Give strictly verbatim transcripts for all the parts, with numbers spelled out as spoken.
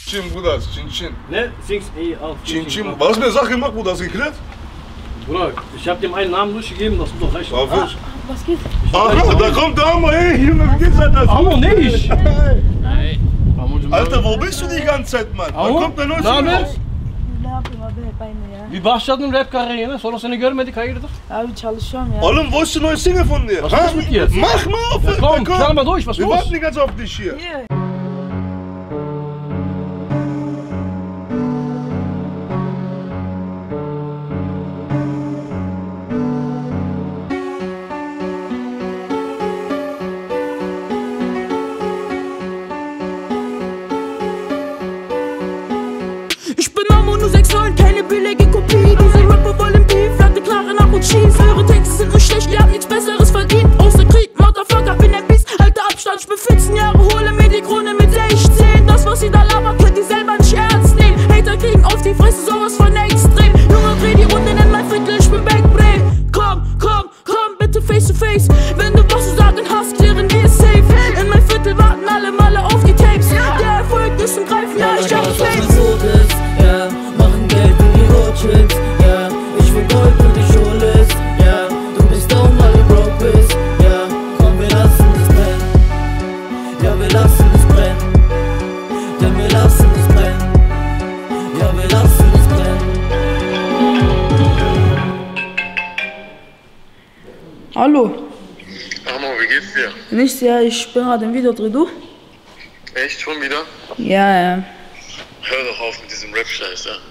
Chin, Bruder, Chin Chin. Ne? Sings, ey, auf. Chin Chin. Was hast du mir Sache gemacht, Bruder? Hast du geklärt? Bruder, ich hab dem einen Namen durchgegeben, das muss doch reichen. Auf Ah, was geht? Aha, da kommt der Hammer, ey, Junge, wie geht's denn das? Hammer nicht! Hey. Alter, wo bist du die ganze Zeit, Mann? Da kommt der neue Song raus. Ne yapayım abi hep aynı ya. Bir başladın rap kariyerine, sonra seni görmedik, hayırdır? Abi çalışıyorum ya. Oğlum, wo ist die neue Single von dir? Was ist mit dir? Mach mal auf, Ja, komm, knall mal durch, was Wir los? warten die ganze Zeit auf dich hier. Hier. Ich bin Amo null sechs neun, keine billige Kopie. Diese Rapper wollen Beef, hatte klare nach und schieß. Eure Texte sind nur schlecht, ihr habt nichts Besseres verdient. Außer Krieg, Motherfucker, bin ein Biest. Alter Abstand, ich bin vierzehn Jahre, hole mir die Krone mit sechzehn. Das, was ihr da labert, könnt ihr selber nicht ernst nehmen. Hater kriegen auf die Fresse, sowas von extrem. Junge, dreh die Runde, nenn mein Viertel, ich bin Backbrain. Komm, komm, komm, bitte face to face. Wenn du was zu sagen hast, klären wir es safe. In mein Viertel warten alle Male auf die Tapes. Der Erfolg ist im Greifen, ja, ich hab Face. Ja, machen Geld wie die Rothschilds, ja, ich will Gold und ich hol es, ja, du bist down, weil du broke bist, ja, komm, wir lassen es brennen, ja, wir lassen es brennen, denn wir lassen es brennen, ja, wir lassen es brennen. Hallo. Amo, wie geht's dir? Nichts, ja, ich bin gerade im Videodreh, du? Echt, schon wieder? Ja, ja. Hör doch auf mit diesem Rap-Scheiß, ja.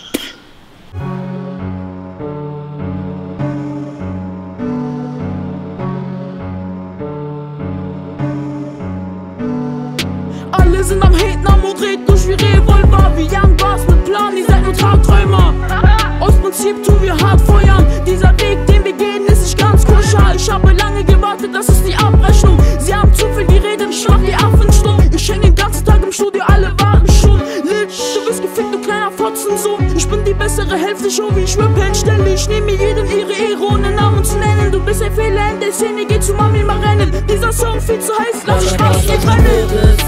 Alle sind am Haten, Amo dreht durch wie Revolver. Wie Young Bars mit Plan, ihr seid nur Tagträumer. Aus Prinzip tun wir hart feuern. Dieser Weg, den wir gehen, ist nicht ganz koscher. Ich habe lange gewartet, das ist die Abrechnung. Sie haben zu viel, die reden, ich mach die Affen stumm. Ich häng den ganzen Tag im Studio, alle warten schon. Litsch, du bist gefickt, du kleiner Fotzensohn. Ich bin die bessere Hälfte, schon wie ich rappe entstelle. Ich nehme jedem ihre Ehre, ohne Namen zu nennen. Du bist ein Fehler in der Szene, geh zu Mami mal rennen. Dieser Song viel zu heiß, lass dich fast nicht rennen.